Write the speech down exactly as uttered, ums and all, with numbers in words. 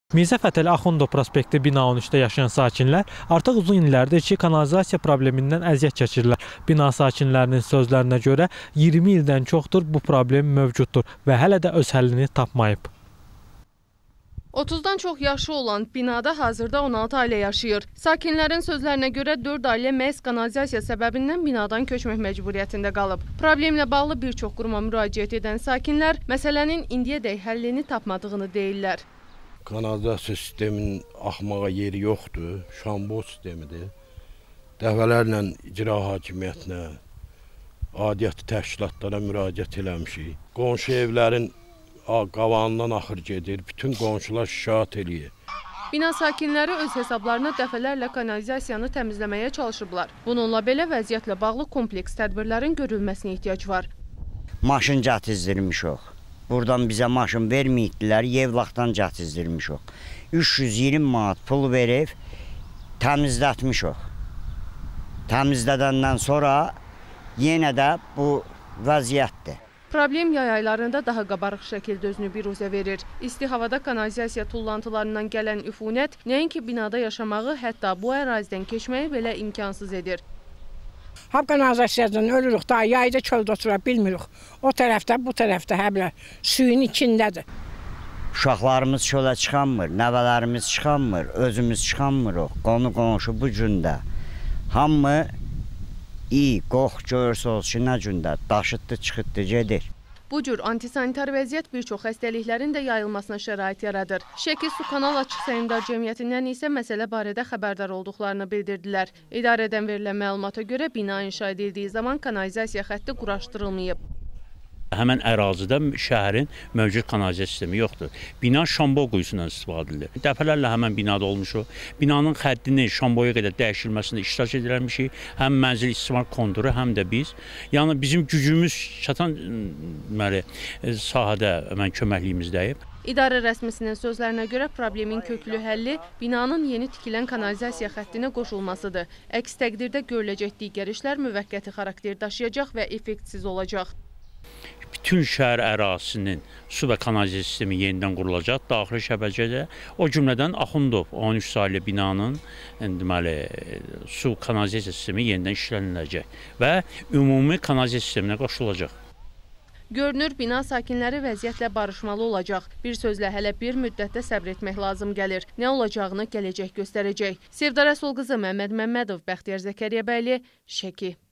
Mirzə Fətəli Axundov prospekti bina on üçdə yaşayan sakinlər artıq uzun illərdir ki, kanalizasiya problemindən əziyyət çəkirlər. Bina sakinlərinin sözlərinə görə iyirmi ildən çoxdur bu problem mövcuddur və hələ də öz həllini tapmayıb. otuzdan çox yaşı olan binada hazırda on altı ailə yaşayır. Sakinlərin sözlərinə görə dörd ailə məhz kanalizasiya səbəbindən binadan köçmək məcburiyyətində qalıb. Problemlə bağlı bir çox quruma müraciət edən sakinlər məsələnin indiyədək həllini tapmadığını deyirlər. Kanalizasiya sisteminin axmağa yeri yoxdur, şambo sistemidir. Dəfələrlə icra hakimiyyətinə, aidiyyatı təşkilatlara müraciət eləmişik. Qonşu evlərin qavanından axır gedir, bütün qonşular şikayət eləyir. Bina sakinləri öz hesablarına dəfələrlə kanalizasiyanı təmizləməyə çalışıblar. Bununla belə vəziyyətlə bağlı kompleks tədbirlərin görülməsinə ehtiyac var. Maşın cətizdirmişik. Buradan bizə maşın verməyidilər, Yevlaxdan cətizdirmişik. üç yüz iyirmi manat pul verib təmizlətmişik. Təmizlədəndən sonra yenə də bu vəziyyətdir. Problem yay aylarında daha qabarıq şəkildə özünü biruzə verir. İsti havada kanalizasiya tullantılarından gələn üfunət nəinki binada yaşamağı, hətta bu ərazidən keçməyi belə imkansız edir. Həm kanalizasiyadan ölürük, daha yayda çöldə otura bilmirik. O tərəfdə, bu tərəfdə həblə suyun içindədir. Uşaqlarımız çölə çıxanmır, nəvələrimiz çıxanmır, özümüz çıxanmırıq. Qonu qonşu bu gündə. Hamı iyi, qox görsə olsun ki, nə gündə daşıtdı, çıxıtdı, gedir. Bu cür antisanitar vəziyyət bir çox xəstəliklərin də yayılmasına şərait yaradır. Şəki Su Kanal Açıq Səhmdar Cəmiyyətindən isə məsələ barədə xəbərdar olduqlarını bildirdilər. İdarədən verilən məlumata görə bina inşa edildiyi zaman kanalizasiya xətti quraşdırılmayıb. Həmən ərazidə şəhərin mövcud kanalizasiya sistemi yoxdur. Bina şambo quyusundan istifadə edilir. Dəfələrlə həmən binada olmuşuq. Binanın xəttinin şamboya qədər dəyişilməsində iştirak edilmişik. Həm mənzil istismar kontoru, həm də biz. Yəni bizim gücümüz çatan deməli, sahədə mən köməkliyimizdəyib. İdarə rəsmisinin sözlərinə görə problemin köklü həlli binanın yeni tikilən kanalizasiya xəttinə qoşulmasıdır. Əks təqdirdə görüləcək digər işlər müvəqqəti xarakter daşıyacaq və effektsiz olacaq. Bütün şəhər ərazisinin su və kanalizasiya sistemi yenidən qurulacaq, daxili şəbəkədə, o cümlədən Axundov on üç saylı binanın deməli, su kanalizasiya sistemi yenidən işləniləcək və ümumi kanalizasiya sisteminə qoşulacaq. Görünür, bina sakinləri vəziyyətlə barışmalı olacaq. Bir sözlə hələ bir müddətdə səbr etmək lazım gəlir. Nə olacağını gələcək göstərəcək. Sevda Rəsul qızı Məmməd Məmmədov, Bəxtiyar Zəkəriyyəbəyli, Şəki.